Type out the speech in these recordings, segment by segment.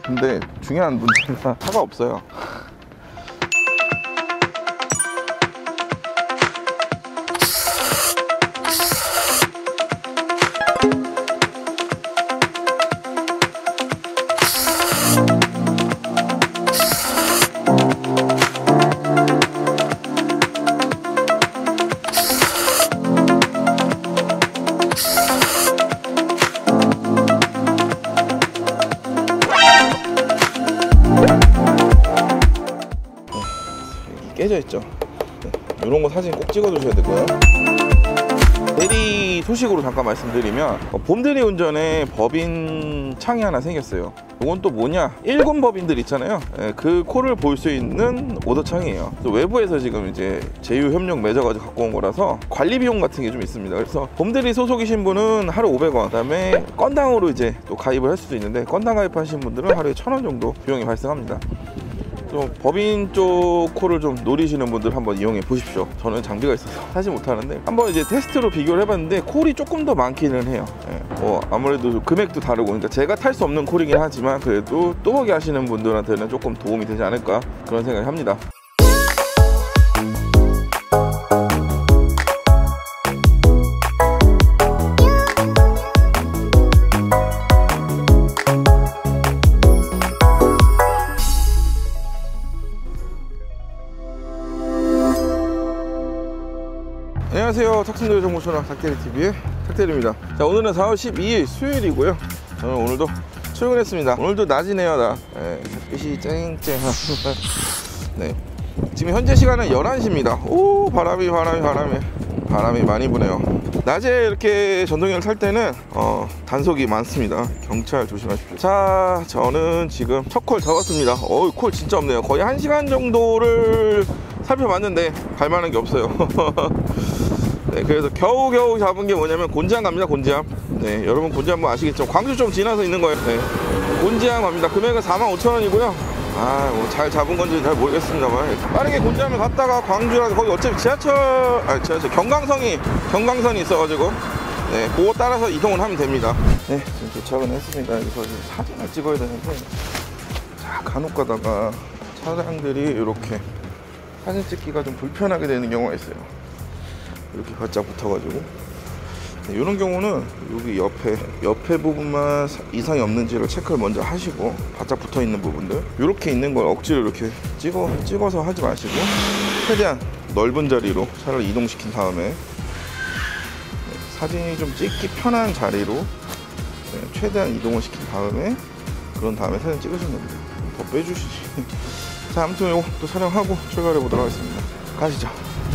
근데 중요한 문제가 차가 없어요. 깨져 있죠. 네, 이런 거 사진 꼭 찍어 두셔야 되고요. 대리 소식으로 잠깐 말씀드리면 봄대리 운전에 법인 창이 하나 생겼어요. 이건 또 뭐냐, 일군 법인들 있잖아요. 그 코를 볼 수 있는 오더 창이에요. 외부에서 지금 이제 제휴 협력 맺어가지고 갖고 온 거라서 관리 비용 같은 게 좀 있습니다. 그래서 봄대리 소속이신 분은 하루 500원, 그다음에 건당으로 이제 또 가입을 할 수도 있는데, 건당 가입하신 분들은 하루에 1000원 정도 비용이 발생합니다. 좀 법인 쪽 콜을 좀 노리시는 분들 한번 이용해 보십시오. 저는 장비가 있어서 하지 못하는데 한번 이제 테스트로 비교를 해봤는데 콜이 조금 더 많기는 해요. 아무래도 금액도 다르고, 그러니까 제가 탈 수 없는 콜이긴 하지만 그래도 또보기 하시는 분들한테는 조금 도움이 되지 않을까, 그런 생각을 합니다. 안녕하세요. 탁순대리 정보천하 탁대리TV의 탁대리입니다. 자, 오늘은 4월 12일 수요일이고요. 저는 오늘도 출근했습니다. 오늘도 낮이네요. 나 햇빛이 쨍쨍하고 네, 지금 현재 시간은 11시입니다 오, 바람이 많이 부네요. 낮에 이렇게 전동기를 탈 때는 단속이 많습니다. 경찰 조심하십시오. 자, 저는 지금 첫 콜 잡았습니다. 콜 진짜 없네요. 거의 1시간 정도를 살펴봤는데 갈만한 게 없어요. 네, 그래서 겨우겨우 잡은 게 뭐냐면 곤지암 갑니다. 곤지암. 네, 여러분 곤지암 뭐 아시겠죠? 광주 좀 지나서 있는 거예요. 네, 곤지암 갑니다. 금액은 45,000원이고요 뭐 잘 잡은 건지 잘 모르겠습니다만, 빠르게 곤지암을 갔다가 광주라서, 거기 어차피 지하철 경강선이 있어가지고 네, 그거 따라서 이동을 하면 됩니다. 네, 지금 도착은 했습니다. 여기서 사진을 찍어야 되는데, 자, 간혹 가다가 차량들이 이렇게 사진 찍기가 좀 불편하게 되는 경우가 있어요. 이렇게 바짝 붙어가지고. 네, 이런 경우는 여기 옆에 부분만 이상이 없는지를 체크를 먼저 하시고, 바짝 붙어 있는 부분들 이렇게 있는 걸 억지로 이렇게 찍어서 하지 마시고, 최대한 넓은 자리로 차를 이동시킨 다음에 사진이 좀 찍기 편한 자리로 최대한 이동을 시킨 다음에, 그런 다음에 사진 찍으시면 됩니다. 더 빼주시지. 자, 아무튼 이거 또 촬영하고 출발해 보도록 하겠습니다. 가시죠.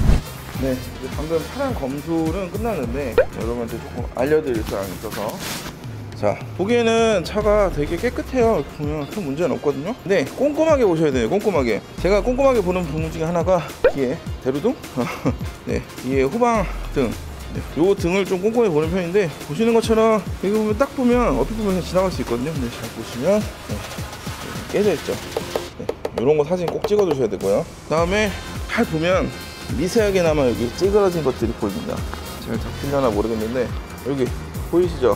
네, 방금 차량 검수는 끝났는데 여러분한테 조금 알려드릴 사항이 있어서, 자, 보기에는 차가 되게 깨끗해요. 보면 큰 문제는 없거든요. 근데 꼼꼼하게 보셔야 돼요. 꼼꼼하게. 제가 꼼꼼하게 보는 부분 중에 하나가 뒤에 대루등, 네, 뒤에 후방등. 네, 요 등을 좀 꼼꼼히 보는 편인데, 보시는 것처럼 여기 보면 딱 보면 어떻게 보면 지나갈 수 있거든요. 근데 잘 보시면 네, 깨져 있죠. 네, 요런 거 사진 꼭 찍어 두셔야 되고요. 그 다음에 잘 보면 미세하게나마 여기 찌그러진 것들이 보입니다. 잘 잡히려나 모르겠는데 여기 보이시죠?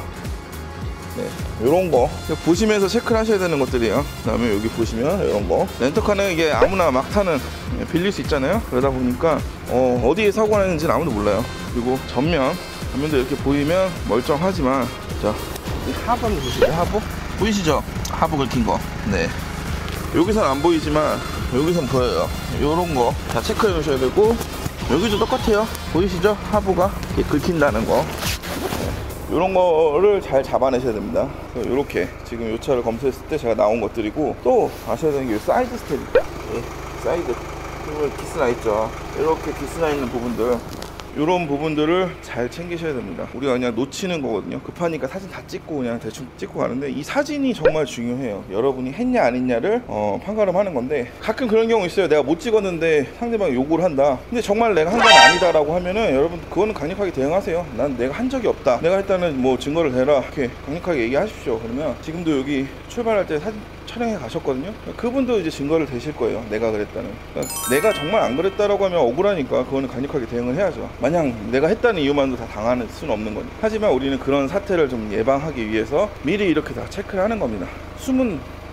네, 요런 거 보시면서 체크를 하셔야 되는 것들이에요. 그 다음에 여기 보시면 이런 거, 렌터카는 이게 아무나 막 타는, 빌릴 수 있잖아요. 그러다 보니까 어디에 사고가 났는지는 아무도 몰라요. 그리고 전면도 이렇게 보이면 멀쩡하지만, 자, 이 하부 한번 보시죠. 하부 보이시죠? 하부 긁힌 거. 네, 여기선 안 보이지만 여기선 보여요. 요런 거 다 체크해 놓으셔야 되고, 여기도 똑같아요. 보이시죠? 하부가 이렇게 긁힌다는 거. 네, 요런 거를 잘 잡아내셔야 됩니다. 요렇게 지금 요 차를 검수했을 때 제가 나온 것들이고, 또 아셔야 되는 게 사이드 스텝. 네, 사이드 기스나 있죠. 이렇게 기스나 있는 부분들, 이런 부분들을 잘 챙기셔야 됩니다. 우리가 그냥 놓치는 거거든요. 급하니까 사진 다 찍고 그냥 대충 찍고 가는데, 이 사진이 정말 중요해요. 여러분이 했냐 안 했냐를 판가름하는 건데, 가끔 그런 경우 있어요. 내가 못 찍었는데 상대방이 요구를 한다. 근데 정말 내가 한 건 아니다라고 하면은, 여러분 그거는 강력하게 대응하세요. 난 내가 한 적이 없다, 내가 했다는 뭐 증거를 대라, 이렇게 강력하게 얘기하십시오. 그러면 지금도 여기 출발할 때 사진 촬영해 가셨거든요. 그분도 이제 증거를 대실 거예요. 내가 그랬다는. 그러니까 내가 정말 안 그랬다라고 하면 억울하니까 그거는 강력하게 대응을 해야죠. 마냥 내가 했다는 이유만으로 다 당할 수는 없는 거죠. 하지만 우리는 그런 사태를 좀 예방하기 위해서 미리 이렇게 다 체크를 하는 겁니다. 숨은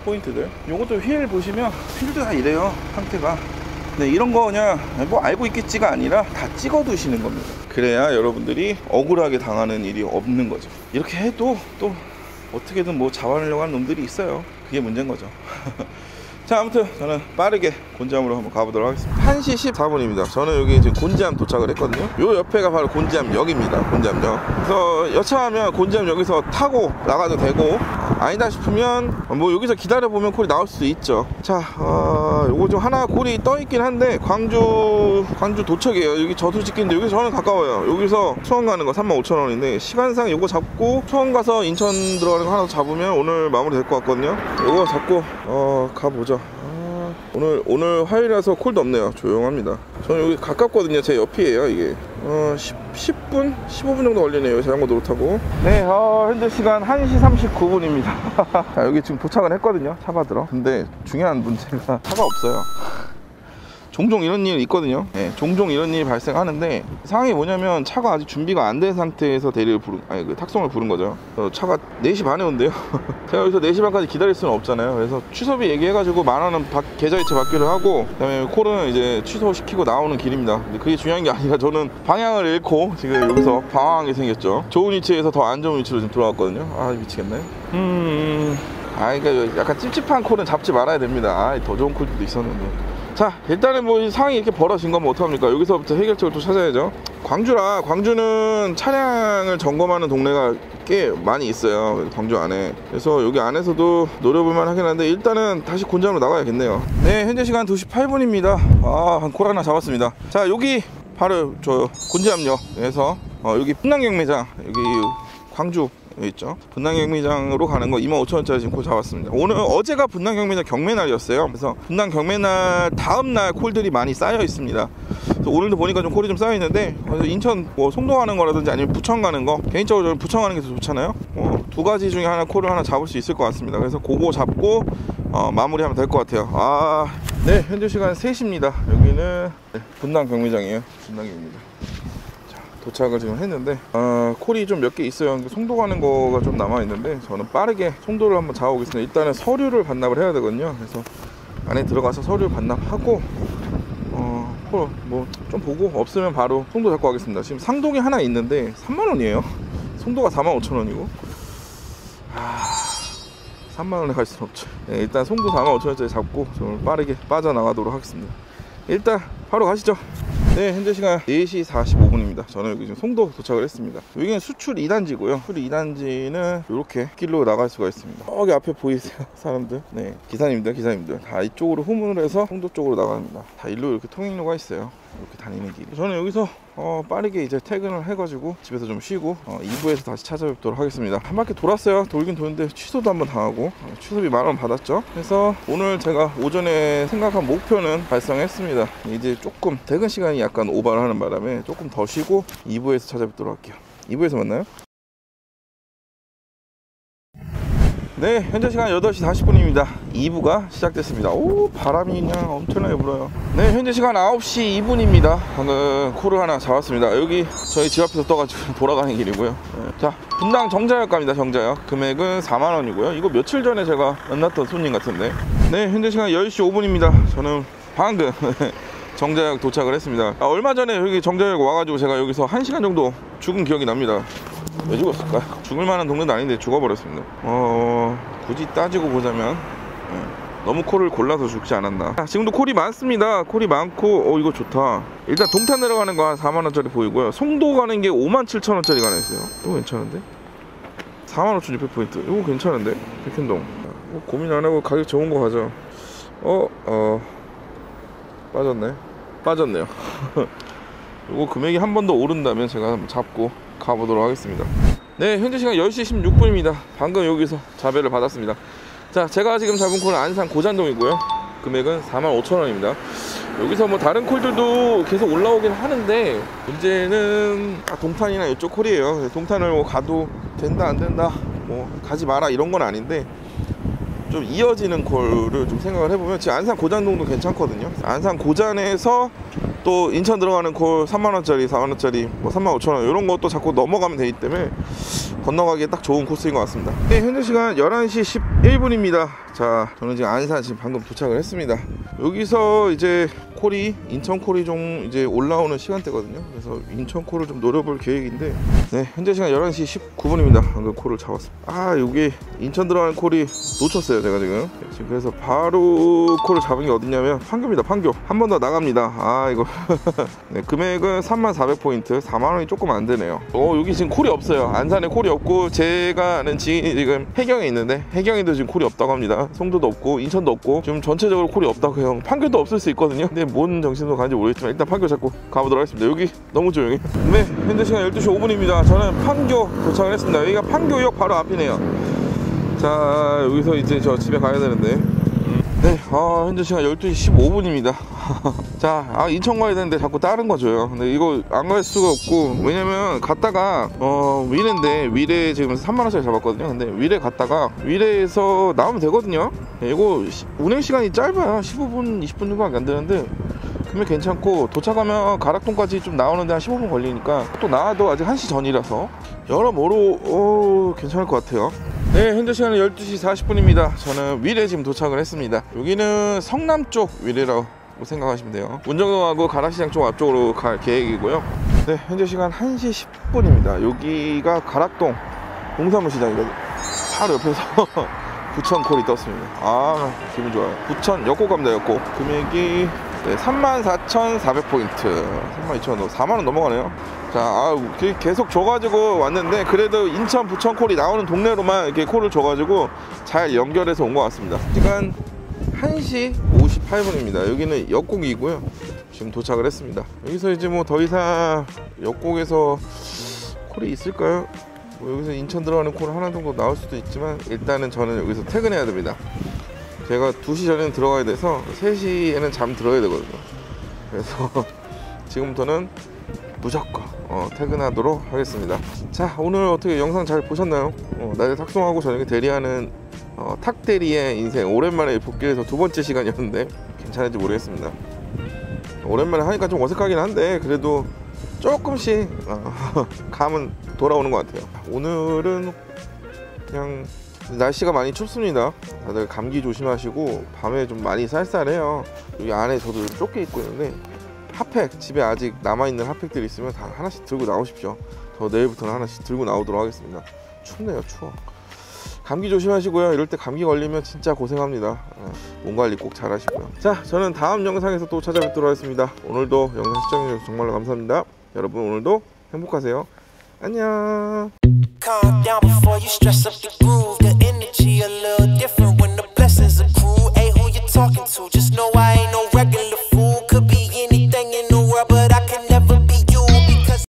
포인트들. 요것도 휠 보시면 휠도 다 이래요, 상태가. 네, 이런 거 그냥 뭐 알고 있겠지가 아니라 다 찍어 두시는 겁니다. 그래야 여러분들이 억울하게 당하는 일이 없는 거죠. 이렇게 해도 또 어떻게든 뭐 잡아내려고 하는 놈들이 있어요. 그게 문제인 거죠. 자, 아무튼 저는 빠르게 곤지암으로 한번 가보도록 하겠습니다. 1시 14분입니다 저는 여기 지금 곤지암 도착을 했거든요. 요 옆에가 바로 곤지암역입니다. 곤지암역. 그래서 여차하면 곤지암역에서 타고 나가도 되고, 아니다 싶으면 뭐 여기서 기다려보면 콜이 나올 수도 있죠. 자, 요거 좀 하나 콜이 떠있긴 한데 광주 도착이에요. 여기 저수지길인데 여기서 저는 가까워요. 여기서 수원 가는 거 35,000원인데 시간상 요거 잡고 수원 가서 인천 들어가는 거 하나 더 잡으면 오늘 마무리 될 것 같거든요. 요거 잡고 가보죠. 오늘 화요일이라서 콜도 없네요. 조용합니다. 저는 여기 가깝거든요. 제 옆이에요. 이게 10분? 15분 정도 걸리네요. 자전거 도로 타고. 네, 현재 시간 1시 39분입니다 자, 여기 지금 도착을 했거든요. 차 받으러. 근데 중요한 문제가 차가 없어요. 종종 이런 일이 있거든요. 네, 종종 이런 일이 발생하는데 상황이 뭐냐면 차가 아직 준비가 안 된 상태에서 탁송을 부른 거죠. 차가 4시 반에 온대요. 제가 여기서 4시 반까지 기다릴 수는 없잖아요. 그래서 취소비 얘기해가지고 10,000원 계좌이체 받기로 하고, 그다음에 콜은 이제 취소시키고 나오는 길입니다. 근데 그게 중요한 게 아니라 저는 방향을 잃고 지금 여기서 방황하게 생겼죠. 좋은 위치에서 더 안 좋은 위치로 지금 돌아왔거든요. 아, 미치겠네. 그러니까 약간 찝찝한 콜은 잡지 말아야 됩니다. 더 좋은 콜도 있었는데. 자, 일단은 뭐 이 상황이 이렇게 벌어진 거면 어떡합니까? 여기서부터 해결책을 또 찾아야죠. 광주는 차량을 점검하는 동네가 꽤 많이 있어요, 광주 안에. 그래서 여기 안에서도 노려볼만 하긴 한데 일단은 다시 곤지암으로 나가야겠네요. 네, 현재 시간 2시 8분입니다 한 콜 하나 잡았습니다. 자, 여기 바로 저 곤지암역에서 여기 분당경매장, 여기 광주 여기 있죠. 분당경매장으로 가는 거 25,000원짜리 지금 콜 잡았습니다. 어제가 분당경매장 경매날이었어요. 그래서 분당경매날 다음날 콜들이 많이 쌓여 있습니다. 그래서 오늘도 보니까 좀 콜이 좀 쌓여 있는데, 그래서 인천 뭐 송도 가는 거라든지 아니면 부천 가는 거, 개인적으로 저는 부천 가는 게 더 좋잖아요. 두 가지 중에 하나 콜을 하나 잡을 수 있을 것 같습니다. 그래서 그거 잡고 마무리하면 될 것 같아요. 네, 현재 시간 3시입니다 여기는 분당경매장이에요. 분당경매장. 도착을 지금 했는데 콜이 좀 몇 개 있어요. 송도 가는 거가 좀 남아있는데 저는 빠르게 송도를 한번 잡아보겠습니다. 일단은 서류를 반납을 해야 되거든요. 그래서 안에 들어가서 서류 반납하고 콜 뭐 좀 보고 없으면 바로 송도 잡고 가겠습니다. 지금 상동이 하나 있는데 30,000원이에요 송도가 45,000원이고 30,000원에 갈 수는 없죠. 네, 일단 송도 45,000원짜리 잡고 좀 빠르게 빠져나가도록 하겠습니다. 일단 바로 가시죠. 네, 현재 시간 4시 45분입니다 저는 여기 지금 송도 도착을 했습니다. 여기는 수출 2단지고요 수출 2단지는 이렇게 길로 나갈 수가 있습니다. 여기 앞에 보이세요 사람들? 네, 기사님들 다 이쪽으로 후문을 해서 송도 쪽으로 나갑니다. 다 일로 이렇게 통행로가 있어요. 이렇게 다니는 길. 저는 여기서 빠르게 이제 퇴근을 해가지고 집에서 좀 쉬고 2부에서 다시 찾아뵙도록 하겠습니다. 한 바퀴 돌았어요. 돌긴 도는데 취소도 한번 당하고 취소비 10,000원 받았죠. 그래서 오늘 제가 오전에 생각한 목표는 달성했습니다. 이제 조금 퇴근 시간이 약간 오버를 하는 바람에 조금 더 쉬고 2부에서 찾아뵙도록 할게요. 2부에서 만나요. 네, 현재 시간 8시 40분입니다 2부가 시작됐습니다. 오, 바람이 그냥 엄청나게 불어요. 네, 현재 시간 9시 2분입니다 방금 콜을 하나 잡았습니다. 여기 저희 집 앞에서 떠가지고 돌아가는 길이고요. 네. 자, 분당 정자역 갑니다. 정자역 금액은 40,000원이고요 이거 며칠 전에 제가 만났던 손님 같은데. 네, 현재 시간 10시 5분입니다 저는 방금 정자역 도착을 했습니다. 얼마 전에 여기 정자역 와가지고 제가 여기서 1시간 정도 죽은 기억이 납니다. 왜 죽었을까? 죽을 만한 동네도 아닌데 죽어버렸습니다. 굳이 따지고 보자면 너무 콜을 골라서 죽지 않았나. 지금도 콜이 많습니다. 콜이 많고 이거 좋다. 일단 동탄 내려가는 거 한 40,000원짜리 보이고요. 송도 가는 게 57,000원짜리가 하나 있어요. 이거 괜찮은데? 45,600포인트 이거 괜찮은데? 백현동. 고민 안하고 가격 좋은 거 가죠. 빠졌네요. 이거 금액이 한 번 더 오른다면 제가 한번 잡고 가보도록 하겠습니다. 네, 현재 시간 10시 16분입니다 방금 여기서 자배를 받았습니다. 자, 제가 지금 잡은 콜은 안산 고잔동이고요 금액은 45,000원입니다 여기서 뭐 다른 콜들도 계속 올라오긴 하는데 문제는 동탄이나 이쪽 콜이에요. 동탄을 뭐 가도 된다 안 된다 뭐 가지 마라 이런 건 아닌데 좀 이어지는 콜을 좀 생각을 해보면 지금 안산 고잔동도 괜찮거든요. 안산 고잔에서 또 인천 들어가는 콜 3만원짜리 4만원짜리 뭐 35,000원 이런 것도 자꾸 넘어가면 되기 때문에 건너가기에 딱 좋은 코스인 것 같습니다. 네, 현재 시간 11시 11분입니다 자, 저는 지금 안산 지금 방금 도착을 했습니다. 여기서 이제 콜이 인천 콜이 좀 이제 올라오는 시간대거든요. 그래서 인천 콜을 좀 노려볼 계획인데, 네, 현재 시간 11시 19분입니다 방금 콜을 잡았습니다. 아, 여기 인천 들어가는 콜이 놓쳤어요 제가 지금. 그래서 바로 콜을 잡은 게 어디냐면 판교입니다. 판교 한 번 더 나갑니다. 아, 이거 네, 금액은 3400포인트 4만원이 조금 안 되네요. 여기 지금 콜이 없어요. 안산에 콜이 없고, 제가 아는 지인이 지금 해경에 있는데 해경에도 지금 콜이 없다고 합니다. 송도도 없고 인천도 없고 지금 전체적으로 콜이 없다고 해요. 판교도 없을 수 있거든요. 근데 뭔 정신으로 가는지 모르겠지만 일단 판교 잡고 가보도록 하겠습니다. 여기 너무 조용해. 네, 현재 시간 12시 5분입니다 저는 판교 도착을 했습니다. 여기가 판교역 바로 앞이네요. 자, 여기서 이제 저 집에 가야 되는데, 네, 현재 시간 12시 15분입니다 자, 인천 가야 되는데 자꾸 다른 거 줘요. 근데 이거 안 갈 수가 없고, 왜냐면 갔다가 위례인데, 위례 지금 3만원짜리 잡았거든요. 근데 위례 갔다가 위례에서 나오면 되거든요. 네, 이거 운행 시간이 짧아요. 15분 20분 정도밖에 안 되는데 금액 괜찮고, 도착하면 가락동까지 좀 나오는데 한 15분 걸리니까, 또 나와도 아직 1시 전이라서 여러모로 괜찮을 것 같아요. 네, 현재 시간은 12시 40분입니다 저는 위례 지금 도착을 했습니다. 여기는 성남 쪽 위례라고 생각하시면 돼요. 문정동하고 가락시장 쪽 앞쪽으로 갈 계획이고요. 네, 현재 시간 1시 10분입니다 여기가 가락동 동사무 시장이거든요. 바로 옆에서 부천 콜이 떴습니다. 아, 기분 좋아요. 부천 역곡 갑니다. 역곡 금액이 34,400포인트 32,000원 4만원 넘어가네요. 자, 계속 줘가지고 왔는데, 그래도 인천 부천 콜이 나오는 동네로만 이렇게 콜을 줘가지고 잘 연결해서 온 것 같습니다. 시간 1시 58분입니다 여기는 역곡이고요. 지금 도착을 했습니다. 여기서 이제 뭐 더 이상 역곡에서 콜이 있을까요? 뭐 여기서 인천 들어가는 콜 하나 정도 나올 수도 있지만, 일단은 저는 여기서 퇴근해야 됩니다. 제가 2시 전에는 들어가야 돼서 3시에는 잠 들어야 되거든요. 그래서 지금부터는 무조건 퇴근하도록 하겠습니다. 자, 오늘 어떻게 영상 잘 보셨나요? 낮에 탁송하고 저녁에 대리하는 탁대리의 인생, 오랜만에 복귀해서 2번째 시간이었는데 괜찮은지 모르겠습니다. 오랜만에 하니까 좀 어색하긴 한데 그래도 조금씩 감은 돌아오는 것 같아요. 오늘은 그냥 날씨가 많이 춥습니다. 다들 감기 조심하시고, 밤에 좀 많이 쌀쌀해요. 여기 안에 저도 좁게 입고 있는데, 핫팩, 집에 아직 남아있는 핫팩들이 있으면 다 하나씩 들고 나오십시오. 저 내일부터는 하나씩 들고 나오도록 하겠습니다. 춥네요, 추워. 감기 조심하시고요. 이럴 때 감기 걸리면 진짜 고생합니다. 몸 관리 꼭 잘 하시고요. 자, 저는 다음 영상에서 또 찾아뵙도록 하겠습니다. 오늘도 영상 시청해주셔서 정말로 감사합니다. 여러분, 오늘도 행복하세요. 안녕. Calm down before you stress up the groove. The energy a little different when the blessings accrue. Hey, who you talking to? Just know I ain't no regular fool. Could be anything in the world, but I can